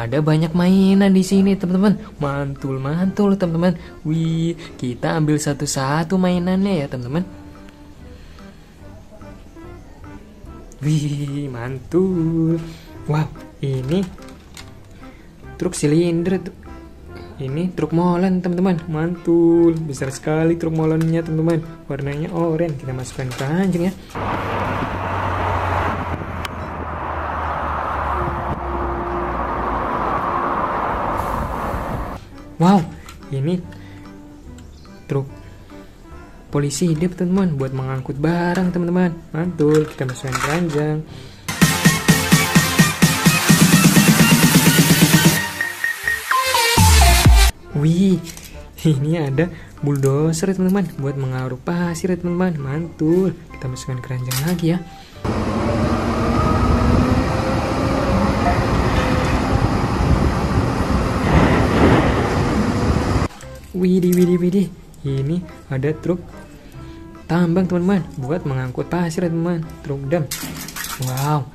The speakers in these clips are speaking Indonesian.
ada banyak mainan di sini teman-teman. Mantul teman-teman. Wih, kita ambil satu-satu mainannya ya teman-teman. Wih, mantul. Wow, ini truk silinder. Ini truk molen teman-teman. Mantul, besar sekali truk molennya teman-teman. Warnanya oranye. Kita masukkan ke keranjang ya. Wow, ini truk polisi hidup teman-teman, buat mengangkut barang teman-teman. Mantul, kita masukkan keranjang. Wih, ini ada bulldozer teman-teman, buat mengaruk pasir teman-teman. Mantul, kita masukkan keranjang lagi ya. Widih. Ini ada truk tambang teman-teman, buat mengangkut pasir teman-teman. Truk dam. Wow.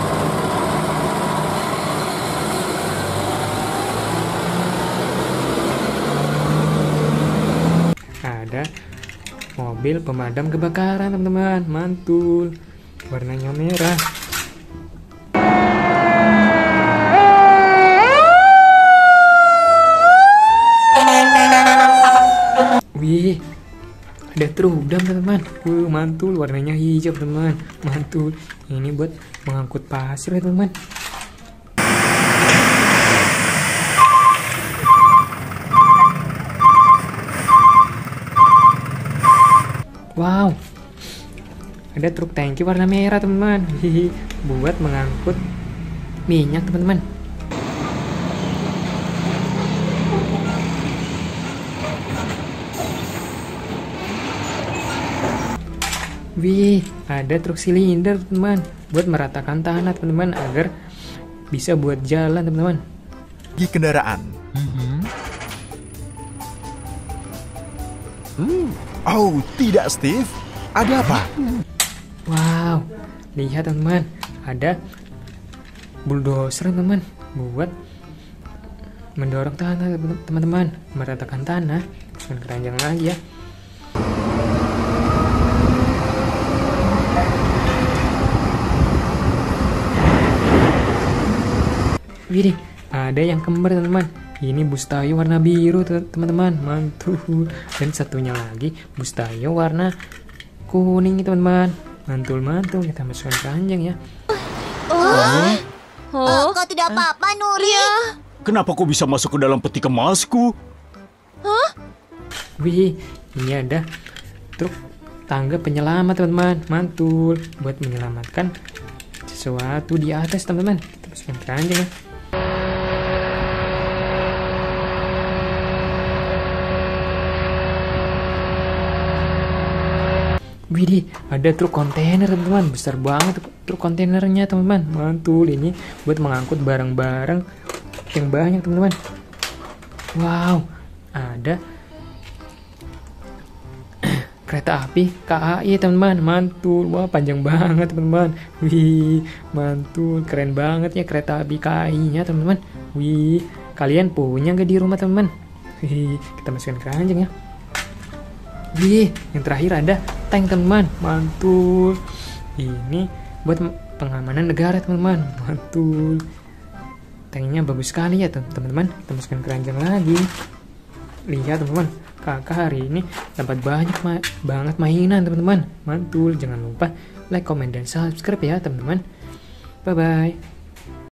Ada mobil pemadam kebakaran teman-teman. Mantul. Warnanya merah. Wih, ada truk dam teman-teman. Mantul, warnanya hijau teman-teman. Mantul. Ini buat mengangkut pasir ya teman-teman. Wow, ada truk tangki warna merah teman-teman. Buat mengangkut minyak teman-teman. Wih, ada truk silinder teman-teman, buat meratakan tanah teman-teman, agar bisa buat jalan teman-teman. Di kendaraan. Oh, tidak Steve. Ada apa? Wow, lihat teman-teman, ada bulldozer teman-teman, buat mendorong tanah teman-teman, meratakan tanah. Dan keranjang lagi ya. Widih, ada yang kembar teman-teman. Ini bus Tayo warna biru teman-teman. Mantul. Dan satunya lagi bus Tayo warna kuning teman-teman. Mantul. Kita masukkan keranjang ya. Kau tidak apa-apa, Nuri? Kenapa kau bisa masuk ke dalam peti kemasku? Wih, ini ada truk tangga penyelamat teman-teman. Mantul, buat menyelamatkan sesuatu di atas teman-teman. Kita masukkan keranjang ya. Widih, ada truk kontainer teman-teman, besar banget truk kontainernya teman-teman. Mantul, ini buat mengangkut barang-barang yang banyak teman-teman. Wow, ada kereta api KAI teman-teman. Mantul, wah panjang banget teman-teman. Wih, mantul, keren banget ya kereta api KAI-nya teman-teman. Wih, kalian punya nggak di rumah teman-teman? Wih, kita masukkan keranjang ya. Wih, yang terakhir ada tank teman-teman. Mantul, ini buat pengamanan negara teman-teman. Mantul, tanknya bagus sekali ya teman-teman. Kita masukkan keranjang lagi. Lihat teman-teman, kakak hari ini dapat banyak banget mainan teman-teman. Mantul, jangan lupa like, comment, dan subscribe ya teman-teman. Bye bye.